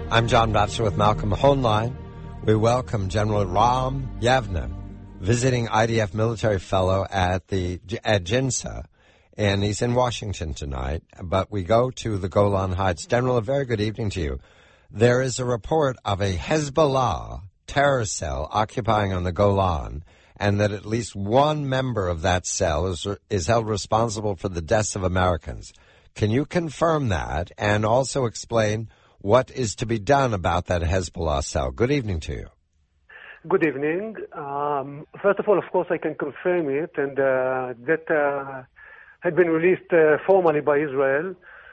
I'm John Batchelor with Malcolm Hoenlein. We welcome General Ram Yavne, visiting IDF military fellow at Jinsa, and he's in Washington tonight. But we go to the Golan Heights. General, a very good evening to you. There is a report of a Hezbollah terror cell occupying on the Golan, and that at least one member of that cell is held responsible for the deaths of Americans. Can you confirm that and also explain what is to be done about that Hezbollah cell? Good evening to you. Good evening. First of all, of course, I can confirm it, and that had been released formally by Israel.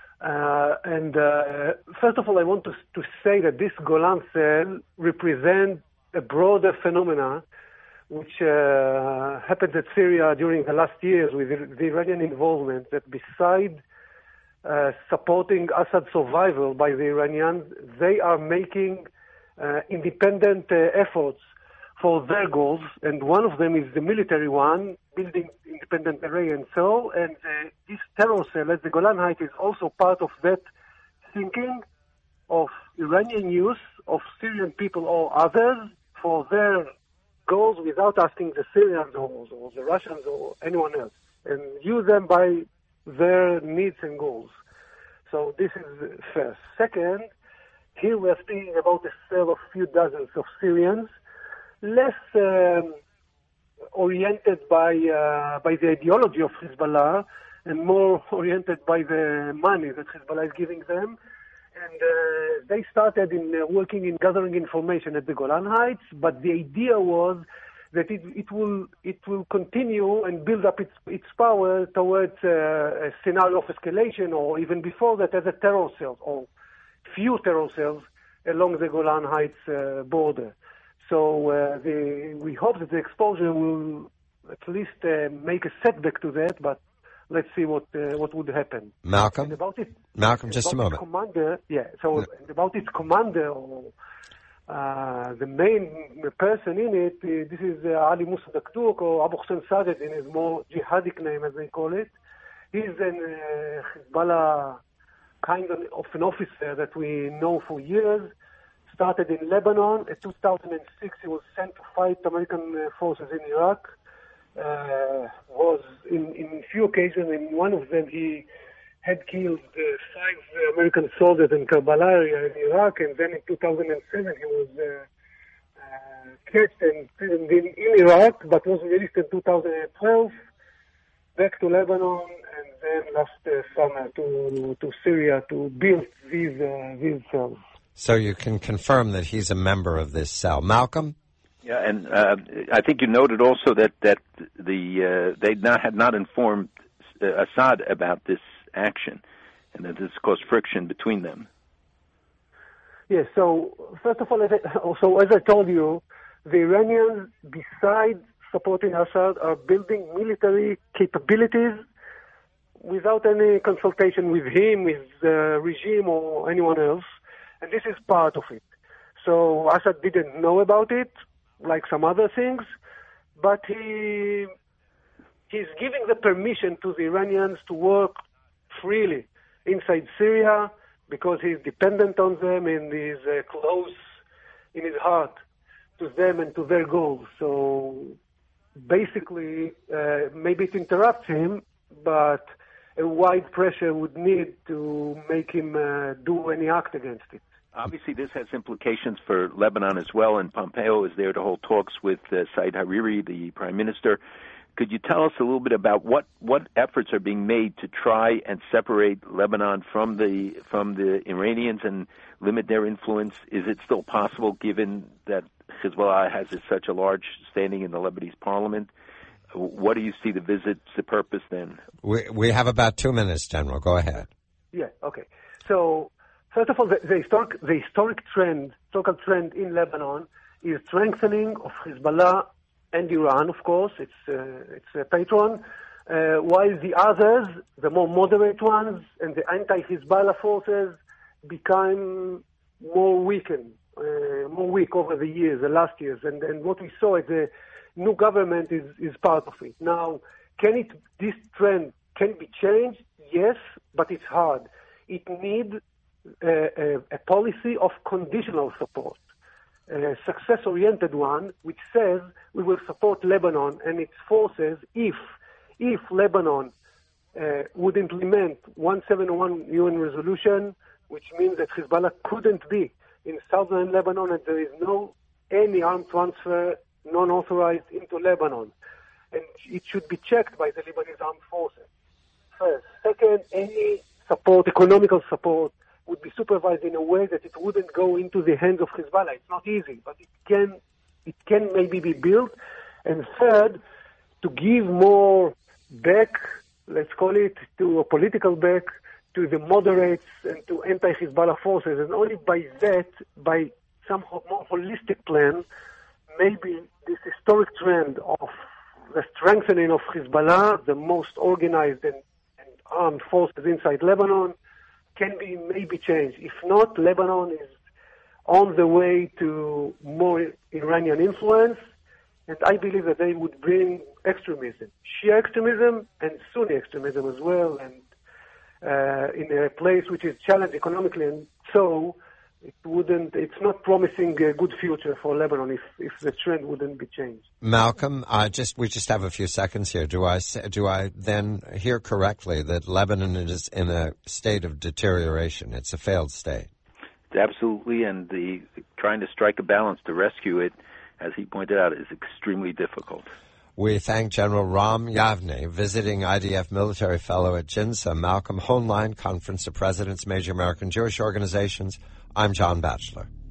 First of all, I want to say that this Golan cell represents a broader phenomena which happened at Syria during the last years with the Iranian involvement, that beside supporting Assad's survival by the Iranians, they are making independent efforts for their goals, and one of them is the military one, building independent array and so, and this terror cell at the Golan Heights is also part of that thinking of Iranian use of Syrian people or others for their goals without asking the Syrians or the Russians or anyone else, and use them by their needs and goals. So this is first. Second, here we're speaking about a cell of few dozens of Syrians, less oriented by the ideology of Hezbollah and more oriented by the money that Hezbollah is giving them. And they started working in gathering information at the Golan Heights, but the idea was that it will continue and build up its power towards a scenario of escalation, or even before that, as a terror cell or few terror cells along the Golan Heights border. So we hope that the exposure will at least make a setback to that, but let's see what would happen. Malcolm? Malcolm, just a moment. Commander, about its commander, or the main person in it, this is Ali Musa Dakdouk, or Abu Hussein Saded in his more jihadic name, as they call it. He's an Hezbollah kind of an officer that we know for years. Started in Lebanon. In 2006, he was sent to fight American forces in Iraq. Was in few occasions, in one of them, he had killed 5 American soldiers in Karbala area in Iraq, and then in 2007 he was catched and imprisoned in Iraq, but was released in 2012, back to Lebanon, and then last summer to Syria to build these cells. So you can confirm that he's a member of this cell. Malcolm? Yeah, and I think you noted also that they had not informed Assad about this action, and that this caused friction between them. Yes. So first of all, as I told you, the Iranians, besides supporting Assad, are building military capabilities without any consultation with him, with the regime, or anyone else. And this is part of it. So Assad didn't know about it, like some other things, but he's giving the permission to the Iranians to work freely inside Syria because he's dependent on them and is close in his heart to them and to their goals. So basically, maybe it interrupts him, but a wide pressure would need to make him do any act against it. Obviously, this has implications for Lebanon as well, and Pompeo is there to hold talks with Said Hariri, the prime minister. Could you tell us a little bit about what efforts are being made to try and separate Lebanon from the Iranians and limit their influence? Is it still possible, given that Hezbollah has such a large standing in the Lebanese parliament? What do you see the purpose then? We have about 2 minutes, General. Go ahead. Yeah, okay. So, first of all, the historical trend in Lebanon is strengthening of Hezbollah and Iran, of course. It's a patron, while the others, the more moderate ones, and the anti-Hezbollah forces become more weak over the years, the last years. And what we saw is the new government is part of it. Now, this trend can be changed? Yes, but it's hard. It needs a policy of conditional support, a success-oriented one, which says we will support Lebanon and its forces if Lebanon would implement 171 UN resolution, which means that Hezbollah couldn't be in southern Lebanon and there is any armed transfer non-authorized into Lebanon. And it should be checked by the Lebanese armed forces. First. Second, any support, economical support, would be supervised in a way that it wouldn't go into the hands of Hezbollah. It's not easy, but it can maybe be built. And third, to give more back, let's call it, to a political back, to the moderates and to anti-Hezbollah forces. And only by that, by some more holistic plan, maybe this historic trend of the strengthening of Hezbollah, the most organized and armed forces inside Lebanon, can be maybe changed. If not, Lebanon is on the way to more Iranian influence, and I believe that they would bring extremism, Shia extremism and Sunni extremism as well, and in a place which is challenged economically, and so it's not promising a good future for Lebanon if the trend wouldn't be changed. Malcolm, we just have a few seconds here. Do I then hear correctly that Lebanon is in a state of deterioration? It's a failed state. Absolutely, and trying to strike a balance to rescue it, as he pointed out, is extremely difficult. We thank General Ram Yavne, visiting IDF military fellow at JINSA, Malcolm Hoenlein, Conference of Presidents, Major American Jewish Organizations. I'm John Batchelor.